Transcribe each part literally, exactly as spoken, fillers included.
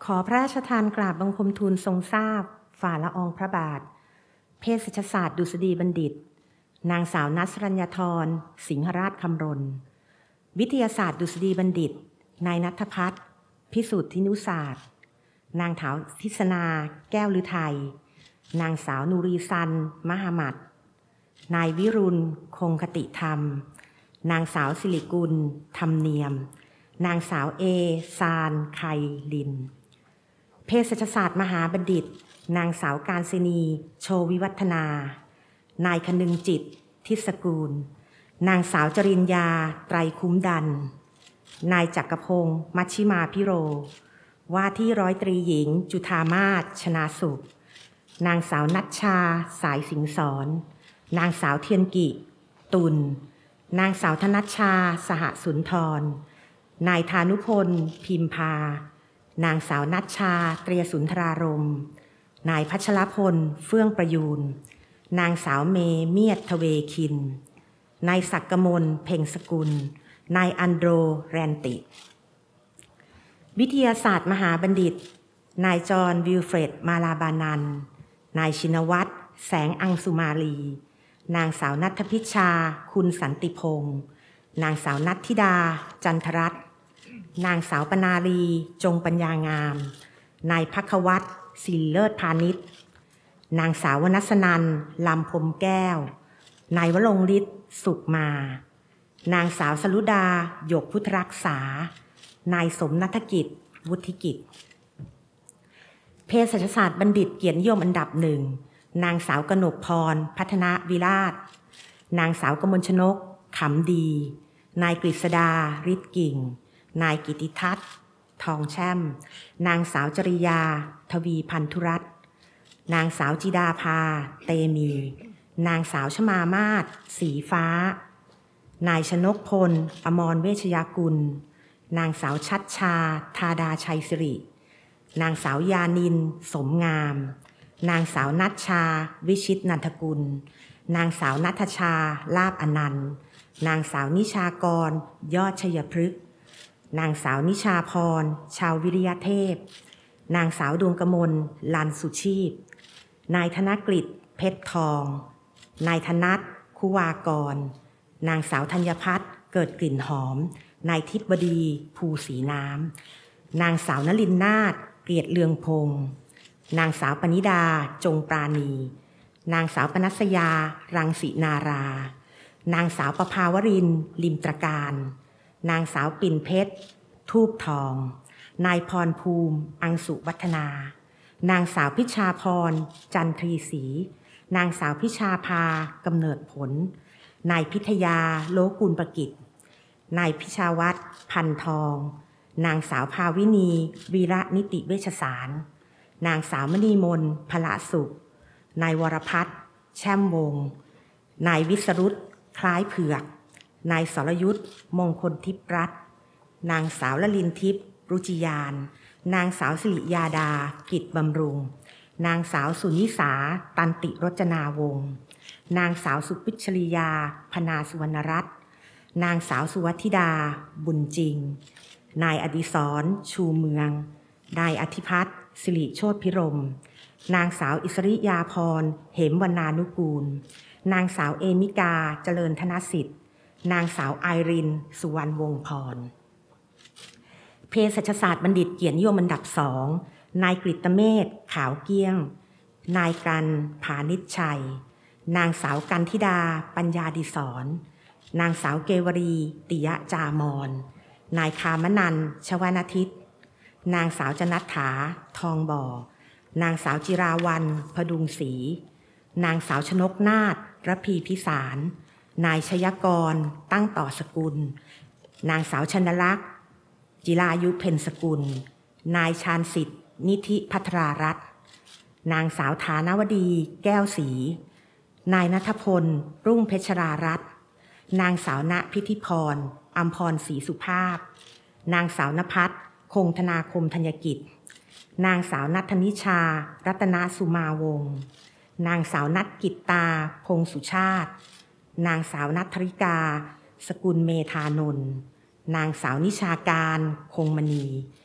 ขอพระราชทานกราบบังคมทูลทรงทราบฝ่าละอองพระบาทเภสัชศาสตร์ดุษฎีบัณฑิตนางสาวนัสรัญญธรสิงหราชคำรณวิทยาศาสตร์ดุษฎีบัณฑิตนายณัฐพัฒน์พิสุทธินุศาสตร์นางถาวทิศนาแก้วฤทัยนางสาวนูรีซันมหมัดนายวิรุณคงคติธรรมนางสาวสิริกุลธรรมเนียมนางสาวเอซานไคลินเภสัชศาสตร์มหาบัณฑิตนางสาวการศินีโชวิวัฒนานายคนึงจิตทิศกูลนางสาวจริญญาไตรคุ้มดันนายจักรพงศ์มัชชิมาพิโรว่าที่ร้อยตรีหญิงจุฑามาศชนาสุขนางสาวนัชชาสายสิงสอนนางสาวเทียนกิตุลนางสาวธนัชชาสหสุนทรนายธานุพลพิมพานางสาวนัชชาเตรียสุนทรารมณ์นายพัชรพลเฟื่องประยูนนางสาวเมเมียดทเวคินนายศักกมลเพ่งสกุลนายอันโดรแรนติวิทยาศาสตร์มหาบัณฑิตนายจอห์นวิลเฟรดมาลาบานันนายชินวัตรแสงอังสุมาลีนางสาวนัทพิชาคุณสันติพงศ์นางสาวนัทธิดาจันทรัตน์นางสาวปนาลีจงปัญญางามนายภัควัตรศิริเลิศพาณิชย์นางสาววนัสนันลำพมแก้วนายวรงฤทธิ์สุขมานางสาวสรุดาหยกพุทธรักษานายสมนัฐกิจวุฒิกิจเภสัชศาสตร์บัณฑิตเกียรตินิยมอันดับหนึ่งนางสาวกนกพรพัฒนาวิราชนางสาวกมลชนกขำดีนายกฤษดาฤทธิ์กิ่งนายกิติทัศน์ทองแช่มนางสาวจริยาทวีพันธุรัตน์นางสาวจิดาภาเตมีนางสาวชมามาศสีฟ้านายชนกพลอมรเวชยากุลนางสาวชัดชาธาดาชัยสิรินางสาวยานินสมงามนางสาวนัชชาวิชิตนันทกุลนางสาวนัทชาลาภอนันต์นางสาวนิชากรยอดชัยพฤกษ์นางสาวนิชาพรชาววิริยเทพนางสาวดวงกมลลันสุชีพนายธนกฤษเพชรทองนายธนัทคุวากรนางสาวธัญพัฒน์เกิดกลิ่นหอมนายทิพบดีภูสีน้ำนางสาวนลินนาถเกลียดเลืองพงศ์นางสาวปณิดาจงปราณีนางสาวปนัสยารังสินารานางสาวประภาวรินลิมตรการนางสาวปิ่นเพชรทูบทองนายพรภูมิอังสุวัฒนานางสาวพิชาพรจันทรีศรีนางสาวพิชาภากำเนิดผลนายพิทยาโลกุลประกิจนายพิชาวัตรพันทองนางสาวภาวินีวีระนิติเวชสารนางสาวมณีมนพละสุขนายวรพัฒน์แช่มวงนายวิสรุตคล้ายเผือกนายสรยุทธมงคลทิพย์รัตน์นางสาวละลินทิพย์รุจิยานนางสาวสิริยาดากิจบำรุงนางสาวสุนิสาตันติรจนาวงศ์นางสาวสุพิชริยาพนาสุวรรณรัตน์นางสาวสุวัธิดาบุญจริงนายอดิศรชูเมืองนายอธิพัฒน์สิริโชติพิรมนางสาวอิสริยาพรเหมวรรณานุกูลนางสาวเอมิกาเจริญธนสิทธิ์นางสาวไอรินสุวรรณวงศ์พรเภสัชศาสตร์บัณฑิตเกียรตินิยมอันดับสองนายกฤตเมธขาวเกี้ยงนายกันผานิชชัยนางสาวกันธิดาปัญญาดิศรนางสาวเกวรีติยะจามอนนายคามนันท์ชวนาทิตนางสาวจนัทถาทองบ่อนางสาวจิราวัลย์พดุงศรีนางสาวชนกนาถระพีพิสารนายชยกรตั้งต่อสกุลนางสาวชนลักษณ์จิรายุเพ็ญสกุลนายชาญสิทธิ์นิธิพัทรารัตน์นางสาวฐานวดีแก้วศรีนายณัฐพลรุ่งเพชรารัตน์นางสาวณพิธิพรอัมพรศรีสุภาพนางสาวนภัสคงธนาคมธัญกิจนางสาวนัทธนิชารัตนสุมาวงศ์นางสาวนัทกิตตาพงสุชาตินางสาวนัทธริกาสกุลเมธานนท์นางสาวนิชาการคงมณี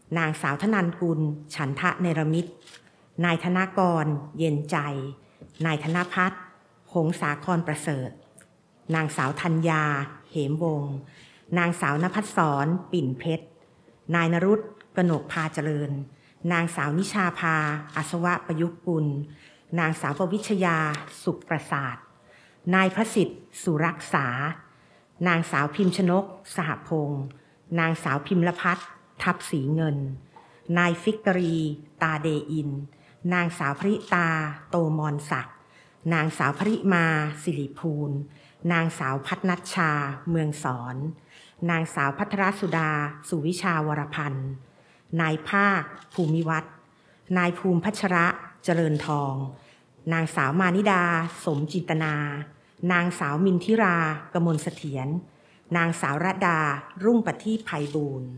นางสาวธนันกุลฉันทะเนรมิตรนายธนากรเย็นใจนายธนพัฒน์หงสาครประเสริฐนางสาวธัญญาเหมวงศ์นางสาวนภัสสรปิ่นเพชรนายนรุตกนกพาเจริญนางสาวนิชาภาอัศวะประยุกต์กุลนางสาวปวิชยาสุขประสาทนายพระสิทธิ์สุรักษานางสาวพิมชนกสหพงศ์นางสาวพิมลพัฒน์ทับสีเงินนายฟิกตรีตาเดอินนางสาวพริตาโตมรศักดิ์นางสาวพริมาสิริภูลนางสาวพัฒนัชชาเมืองสอนนางสาวพัทรสุดาสุวิชาวรพันธ์นายภาคภูมิวัฒน์นายภูมิพัชระเจริญทองนางสาวมานิดาสมจินตนานางสาวมินทิรากมลเสถียรนางสาวรัตดารุ่งประทีปไพบูลย์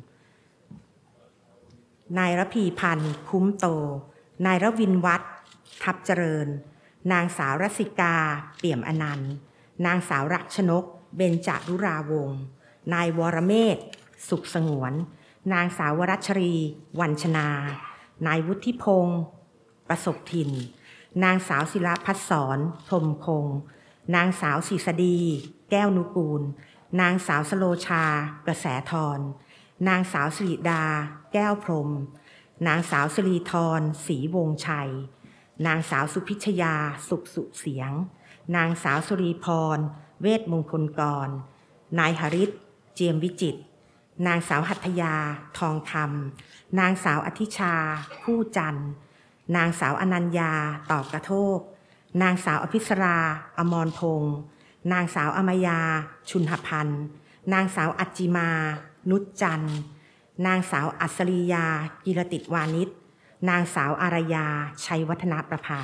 นายระพีพันธ์คุ้มโตนายรวินวัฒน์ทับเจริญนางสาวรสิกาเปี่ยมอนันต์นางสาวรักชนกเบญจรุราวงศ์นายวรเมธสุขสงวนนางสาววรัชรีวันชนานายวุฒิพงศ์ประสบถิ่นนางสาวศิลพัฒสรพรหมคงนางสาวศิษฎีแก้วนุกูลนางสาวสโลชากระแสทรนางสาวสิริดาแก้วพรหมนางสาวสิริธรศรีวงชัยนางสาวสุพิชยาสุขสุเสียงนางสาวสุรีพรเวทมงคลกรนายหฤทธิ์เจียมวิจิตรนางสาวหัตถยาทองธรรมนางสาวอธิชาผู้จันทร์นางสาวอนัญญาตอบกระโทกนางสาวอภิสราอมรพงศ์นางสาวอมยาชุนหพันธ์นางสาวอัจจิมานุชจันทร์นางสาวอัศริยากิรติวานิชนางสาวอารยาชัยวัฒนประภา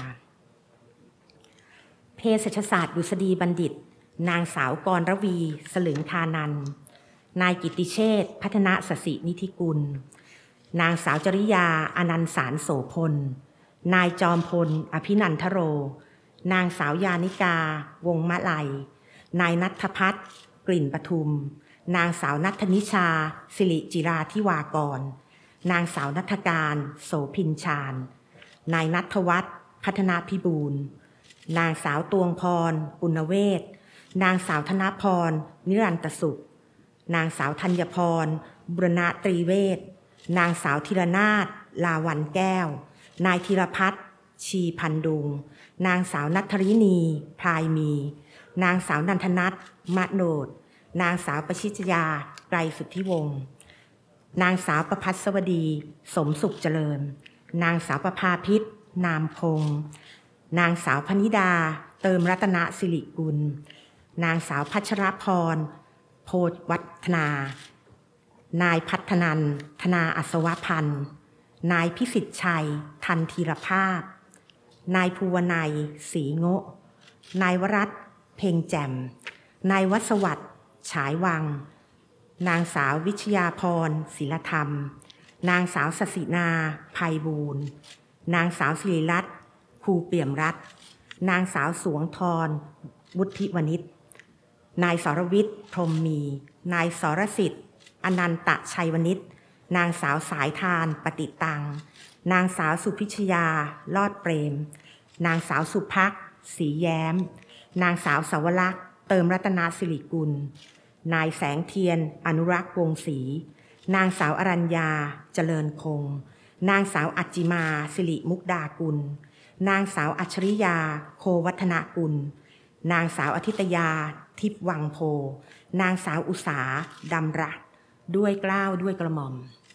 เภสัชศาสตร์ดุษฎีบัณฑิตนางสาวกรรวีสลึงคานันท์นายกิตติเชษฐ์พัฒนสสินิธิกุลนางสาวจริยาอนันต์สารโสพลนายจอมพลอภินันทโรนางสาวยานิกาวงมะไลนายณัฐพัฒน์กลิ่นปทุมนางสาวณัฐนิชาสิริจิราธิวากรนางสาวณัฐการโสพินชาญนายณัฐวัฒน์พัฒนาพิบูลนางสาวตวงพรปุณเวศนางสาวธนพรนิรันตสุขนางสาวธัญพรบุรณตรีเวชนางสาวธีรนาถลาวันแก้วนายธีรพัฒน์ชีพันดุงนางสาวนัทธรินีพลายมีนางสาวนันทนัทมะโนดนางสาวประชิตยาไกรสุทธิวงศ์นางสาวประภัสสวดีสมสุขเจริญนางสาวประภาพิษนามพงศ์นางสาวพนิดาเติมรัตนสิริกุลนางสาวพัชรพรโพธิ์วัฒนานายพัฒนันธนาอัศวพันธ์นายพิสิทธิ์ชัยทันธีรภาพนายภูวนัยศรีโงะนายวรัตน์เพ็งแจ่มนายวัศวัตรฉายวังนางสาววิชยาพรศิลธรรมนางสาวสศินาไพบูลย์นางสาวศิริรัตน์ภูเปี่ยมรัตน์นางสาวสวงธรวุฒิวณิชนายสรวิทย์พรหมมีนายสรสิทธิ์อนันตชัยวณิชนางสาวสายทานปฏิตังนางสาวสุพิชยาลอดเปรมนางสาวสุภักดิ์ศรีแย้มนางสาวสาวลักษณ์เติมรัตนาสิริกุลนายแสงเทียนอนุรักษ์วงศรีนางสาวอรัญญาเจริญคงนางสาวอัจจิมาสิริมุกดากุลนางสาวอัจฉริยาโควัฒนกุลนางสาวอธิตยาทิพย์วังโพนางสาวอุษาดำรักด้วยเกล้าด้วยกระหม่อม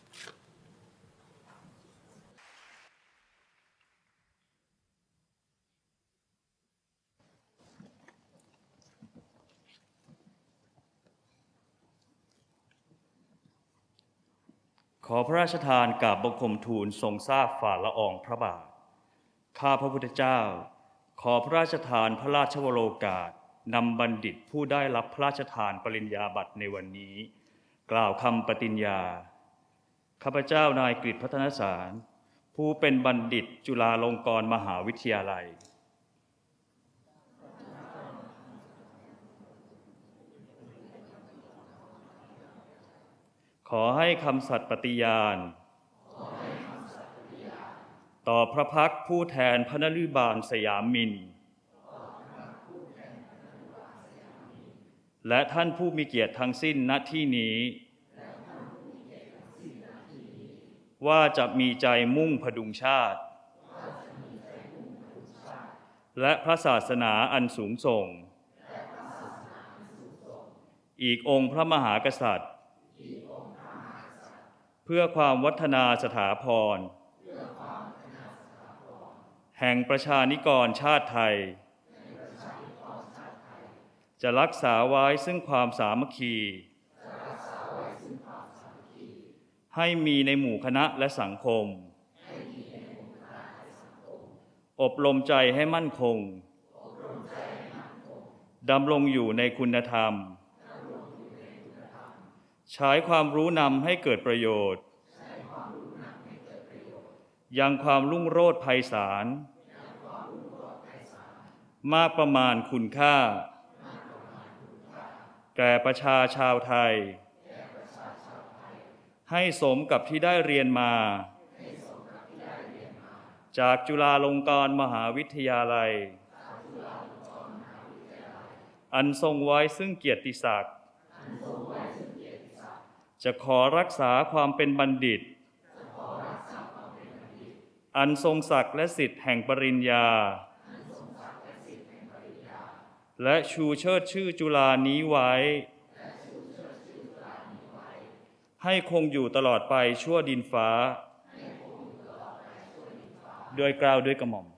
ขอพระราชทานกราบบังคมทูลทรงทราบฝ่าละอองพระบาทข้าพระพุทธเจ้าขอพระราชทานพระราชวโรกาสนำบัณฑิตผู้ได้รับพระราชทานปริญญาบัตรในวันนี้กล่าวคำปฏิญญาข้าพเจ้านายกฤษพัฒนสารผู้เป็นบัณฑิตจุฬาลงกรณ์มหาวิทยาลัยขอให้คำสัตย์ปฏิญาณต่อพระพักตร์ผู้แทนพระนฤบาลสยามมินและท่านผู้มีเกียรติทั้งสิ้นณที่นี้ว่าจะมีใจมุ่งพดุงชาติและพระศาสนาอันสูงส่งอีกองค์พระมหากษัตริย์เพื่อความวัฒนาสถาพรแห่งประชานิกรชาติไทยจะรักษาไว้ซึ่งความสามัคคีให้มีในหมู่คณะและสังคมอบรมใจให้มั่นคงดำรงอยู่ในคุณธรรมใช้ความรู้นำให้เกิดประโยชน์ยังความรุ่งโรจน์ไพศาลมากประมาณคุณค่าแก่ประชาชาวไทยให้สมกับที่ได้เรียนมาจากจุฬาลงกรณ์มหาวิทยาลัยอันทรงไว้ซึ่งเกียรติศักดิ์จะขอรักษาความเป็นบัณฑิตอันทรงศักดิ์และสิทธิ์แห่งปริญญาและชูเชิดชื่อจุฬานี้ไว้ให้คงอยู่ตลอดไปชั่วดินฟ้าโดยกล่าวด้วยกระหม่อม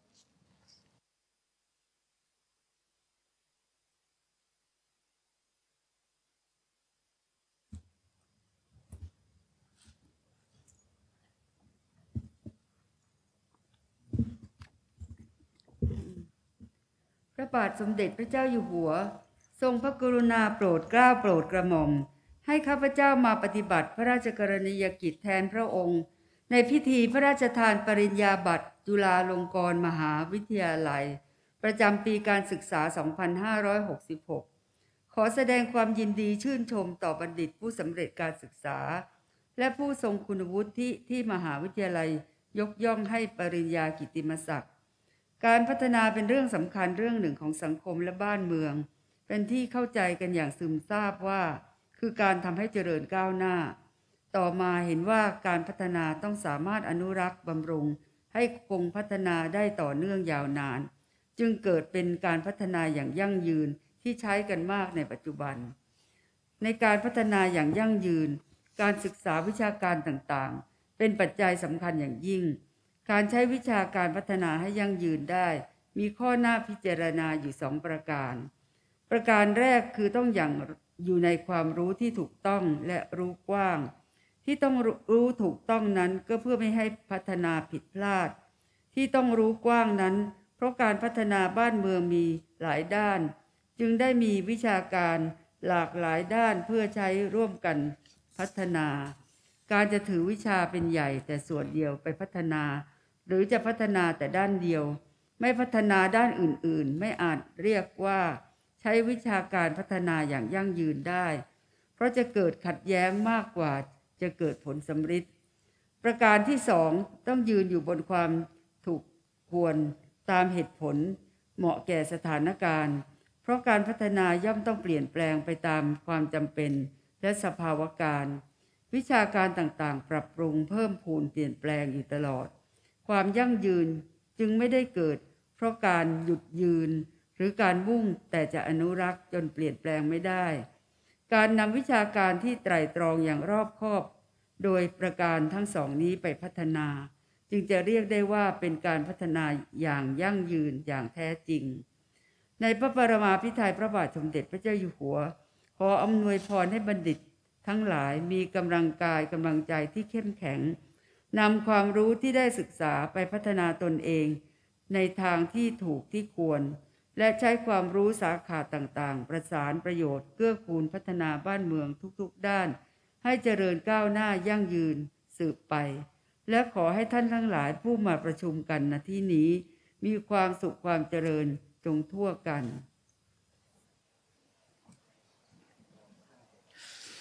พระบาทสมเด็จพระเจ้าอยู่หัวทรงพระกรุณาโปรดเกล้าโปรดกระหม่อมให้ข้าพเจ้ามาปฏิบัติพระราชกรณียกิจแทนพระองค์ในพิธีพระราชทานปริญญาบัตรจุฬาลงกรณ์มหาวิทยาลัยประจำปีการศึกษา สองพันห้าร้อยหกสิบหก ขอแสดงความยินดีชื่นชมต่อบัณฑิตผู้สำเร็จการศึกษาและผู้ทรงคุณวุฒิที่มหาวิทยาลัยยกย่องให้ปริญญากิตติมศักดิ์การพัฒนาเป็นเรื่องสำคัญเรื่องหนึ่งของสังคมและบ้านเมืองเป็นที่เข้าใจกันอย่างซึมซาบว่าคือการทำให้เจริญก้าวหน้าต่อมาเห็นว่าการพัฒนาต้องสามารถอนุรักษ์บำรุงให้คงพัฒนาได้ต่อเนื่องยาวนานจึงเกิดเป็นการพัฒนาอย่างยั่งยืนที่ใช้กันมากในปัจจุบันในการพัฒนาอย่างยั่งยืนการศึกษาวิชาการต่างๆเป็นปัจจัยสำคัญอย่างยิ่งการใช้วิชาการพัฒนาให้ยั่งยืนได้มีข้อน่าพิจารณาอยู่สองประการประการแรกคือต้องอย่างอยู่ในความรู้ที่ถูกต้องและรู้กว้างที่ต้องรู้ถูกต้องนั้นก็เพื่อไม่ให้พัฒนาผิดพลาดที่ต้องรู้กว้างนั้นเพราะการพัฒนาบ้านเมืองมีหลายด้านจึงได้มีวิชาการหลากหลายด้านเพื่อใช้ร่วมกันพัฒนาการจะถือวิชาเป็นใหญ่แต่ส่วนเดียวไปพัฒนาหรือจะพัฒนาแต่ด้านเดียวไม่พัฒนาด้านอื่นๆไม่อาจเรียกว่าใช้วิชาการพัฒนาอย่างยั่งยืนได้เพราะจะเกิดขัดแย้งมากกว่าจะเกิดผลสำฤทธิ์ประการที่สองต้องยืนอยู่บนความถูกควรตามเหตุผลเหมาะแก่สถานการณ์เพราะการพัฒนาย่อมต้องเปลี่ยนแปลงไปตามความจำเป็นและสภาวะการวิชาการต่างๆปรับปรุงเพิ่มพูนเปลี่ยนแปลงอยู่ตลอดความยั่งยืนจึงไม่ได้เกิดเพราะการหยุดยืนหรือการมุ่งแต่จะอนุรักษ์จนเปลี่ยนแปลงไม่ได้การนำวิชาการที่ไตร่ตรองอย่างรอบคอบโดยประการทั้งสองนี้ไปพัฒนาจึงจะเรียกได้ว่าเป็นการพัฒนาอย่างยั่งยืนอย่างแท้จริงในพระปรมาภิไธยพระบาทสมเด็จพระเจ้าอยู่หัวขออำนวยพรให้บัณฑิตทั้งหลายมีกำลังกายกำลังใจที่เข้มแข็งนำความรู้ที่ได้ศึกษาไปพัฒนาตนเองในทางที่ถูกที่ควรและใช้ความรู้สาขาต่างๆประสานประโยชน์เกื้อกูลพัฒนาบ้านเมืองทุกๆด้านให้เจริญก้าวหน้ายั่งยืนสืบไปและขอให้ท่านทั้งหลายผู้มาประชุมกันณที่นี้มีความสุขความเจริญจงทั่วกันข้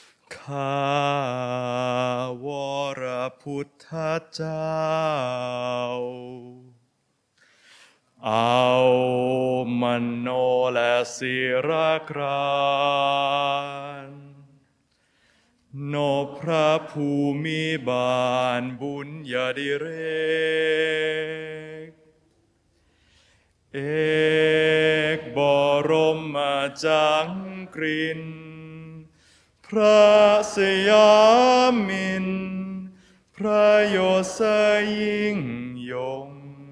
ข้าวรพุทธเจ้าเอามโนและศิรกรานโนพระภูมิบาลบุญญาดิเรกเอกบรมจักรินทร์พระสยามินทร์พระยศยิ่งยง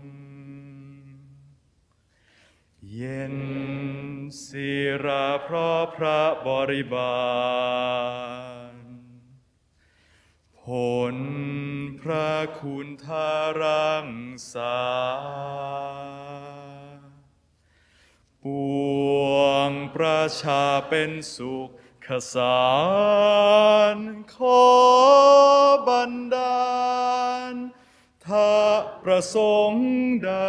เย็นศิระเพราะพระบริบาลผลพระคุณทารังสาปวงประชาเป็นสุขขสารขอบันดาลถ้าประสงค์ใด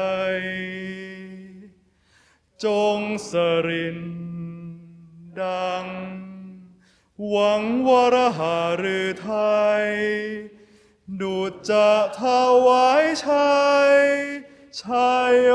จงสรินดังหวังวรหฤทัยดุจจะถวายชัยชัยโย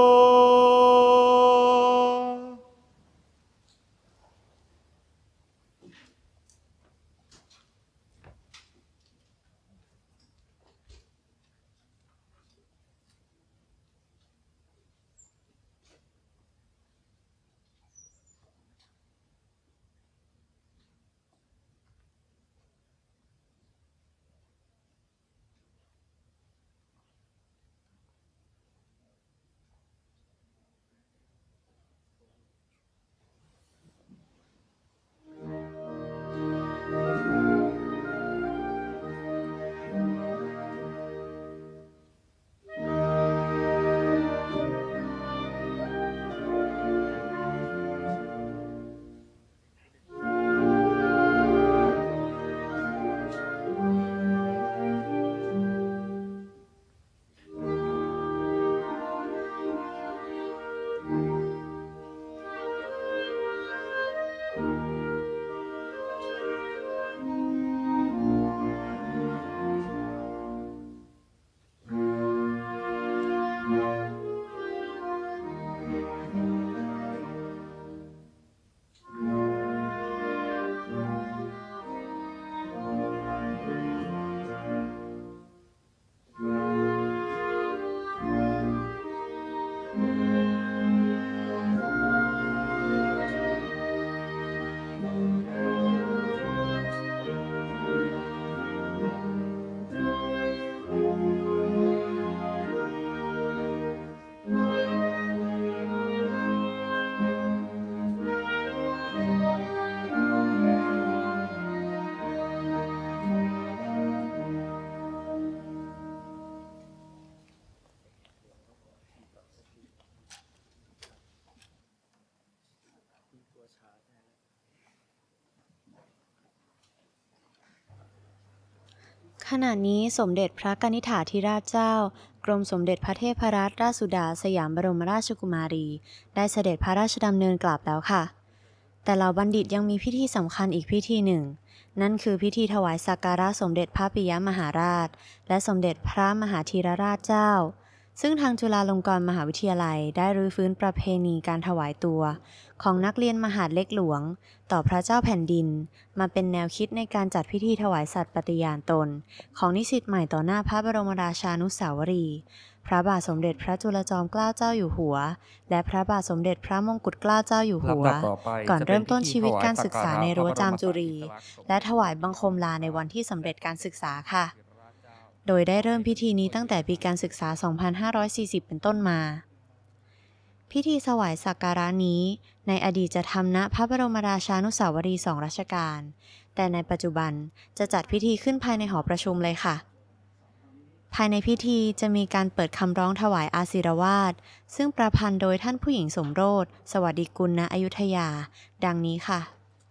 ขณะนี้สมเด็จพระกนิษฐาธิราชเจ้ากรมสมเด็จพระเทพรัตนราชสุดาสยามบรมราชกุมารีได้เสด็จพระราชดำเนินกลับแล้วค่ะแต่เหล่าบัณฑิตยังมีพิธีสำคัญอีกพิธีหนึ่งนั่นคือพิธีถวายสักการะสมเด็จพระปิยมหาราชและสมเด็จพระมหาธีรราชเจ้าซึ่งทางจุฬาลงกรณ์มหาวิทยาลัยได้รื้อฟื้นประเพณีการถวายตัวของนักเรียนมหาดเล็กหลวงต่อพระเจ้าแผ่นดินมาเป็นแนวคิดในการจัดพิธีถวายสัตย์ปฏิญาณตนของนิสิตใหม่ต่อหน้าพระบรมราชานุสาวรีย์พระบาทสมเด็จพระจุลจอมเกล้าเจ้าอยู่หัวและพระบาทสมเด็จพระมงกุฎเกล้าเจ้าอยู่หัวก่อนเริ่มต้นชีวิตการศึกษาในรั้วจามจุรีและถวายบังคมลาในวันที่สำเร็จการศึกษาค่ะโดยได้เริ่มพิธีนี้ตั้งแต่ปีการศึกษา สองพันห้าร้อยสี่สิบ เป็นต้นมาพิธีถวายสักการะนี้ในอดีตจะทำณพระบรมราชานุสาวรีย์สองรัชกาลแต่ในปัจจุบันจะจัดพิธีขึ้นภายในหอประชุมเลยค่ะภายในพิธีจะมีการเปิดคำร้องถวายอาศิรวาทซึ่งประพันธ์โดยท่านผู้หญิงสมโรสสวัสดิกุลณอยุธยาดังนี้ค่ะ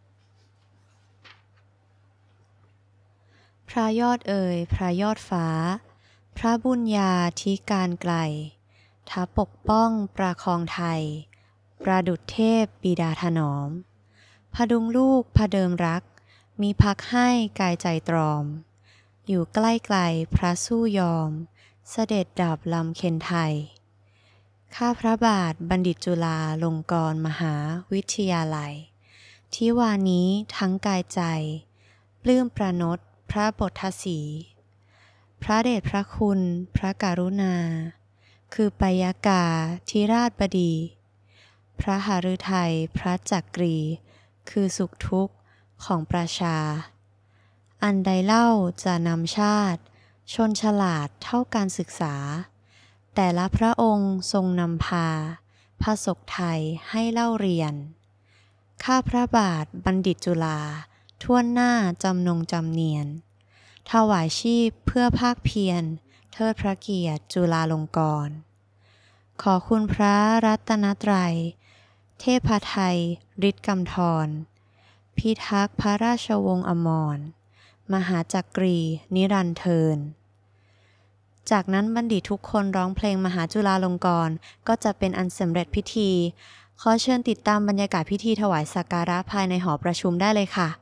พระยอดเอ่ยพระยอดฟ้าพระบุญญาธิการไกลท้าปกป้องประคองไทยประดุจเทพบิดาถนอมพดุงลูกพเดิมรักมีพักให้กายใจตรอมอยู่ใกล้ไกลพระสู้ยอมเสด็จดับลำเค็นไทยข้าพระบาทบัณฑิตจุฬาลงกรณ์มหาวิทยาลัยที่วานี้ทั้งกายใจปลื้มประนตพระบททศีพระเดชพระคุณพระกรุณาคือปยากาธิราชบดีพระหฤทัยพระจักรีคือสุขทุกข์ของประชาอันใดเล่าจะนำชาติชนฉลาดเท่าการศึกษาแต่ละพระองค์ทรงนำพาพระศกไทยให้เล่าเรียนข้าพระบาทบัณฑิตจุฬาท่วนหน้าจำนงจำเนียนถวายชีพเพื่อภาคเพียรเทิดพระเกียรติจุฬาลงกรณ์ขอคุณพระรัตนตรัยเทพไทยฤทธิ์กำธรพิทักษ์พระราชวงศ์อมรมหาจักรีนิรันดร์เทินจากนั้นบัณฑิตทุกคนร้องเพลงมหาจุฬาลงกรณ์ก็จะเป็นอันสำเร็จพิธีขอเชิญติดตามบรรยากาศพิธีถวายสักการะภายในหอประชุมได้เลยค่ะ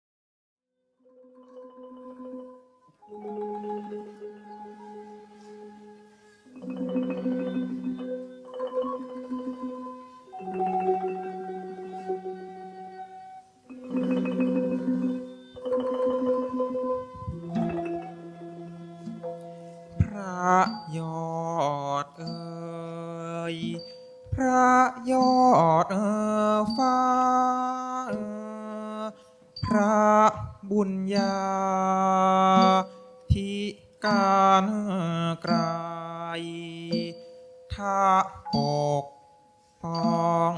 พระยอดเอ่ยพระยอดเอ่อฟ้าเอ่อพระบุญญาที่การไกลถ้าปกป้อง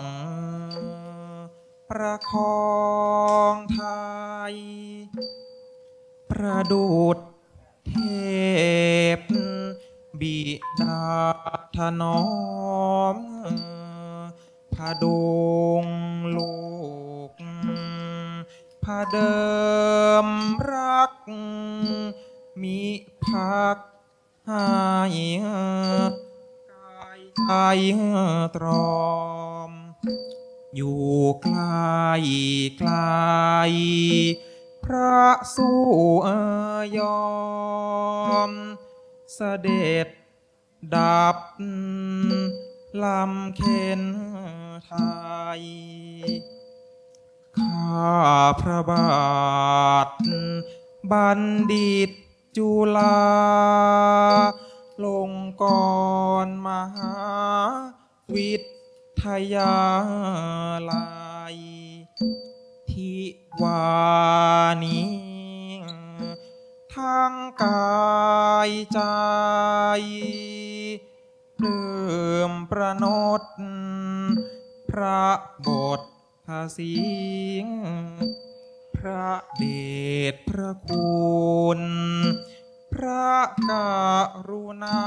ประคองไทยประดุจเทพบิดาถนอมพระดงลูกพระเดิมรักมิพักให้กายใจตรอมอยู่ไกลไกลพระสู้ยอมเสด็จดับลำเค็นไทยข้าพระบาทบัณฑิตจุฬาลงกรณ์มหาวิทยาลัยที่วานี้ทั้งกายใจปลื้มประนตพระบทภาษีพระเดชพระคุณพระกรุณา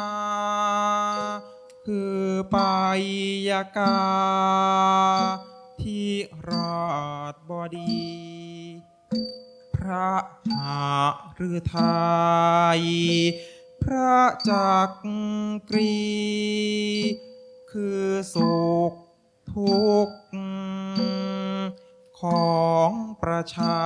คือปยากาธิราชบดีพระหฤทัยพระจักรีคือสุขทุกข์ของประชา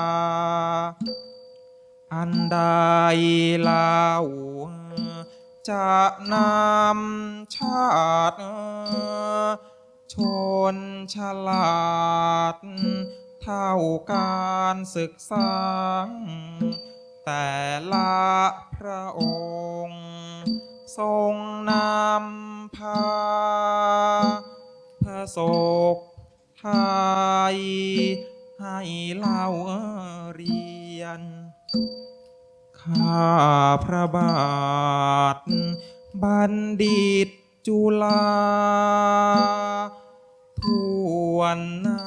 อันใดเล่าจะนำชาติชนฉลาดเท่าการศึกษาแต่ละพระองค์ทรงนำพาพระศกไทยให้เล่าเรียนข้าพระบาทบัณฑิตจุฬาทวนหน้า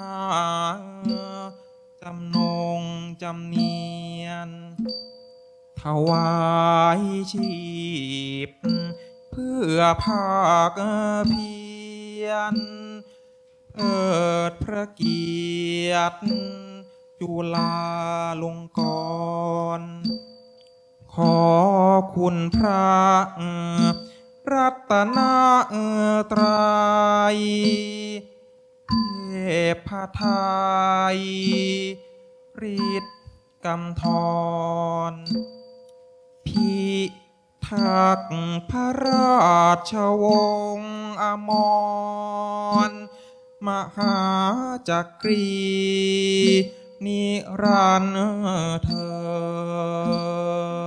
จำนงจำเนียนถวายชีพเพื่อภาคเพียรเอิดพระเกียรติจุฬาลงกรณ์ขอคุณพระรัตนตรัยเทพไทยฤทธิ์กำธรพิทักษ์พระราชวงศ์อมรมหาจักรีนิรันดร์เธอ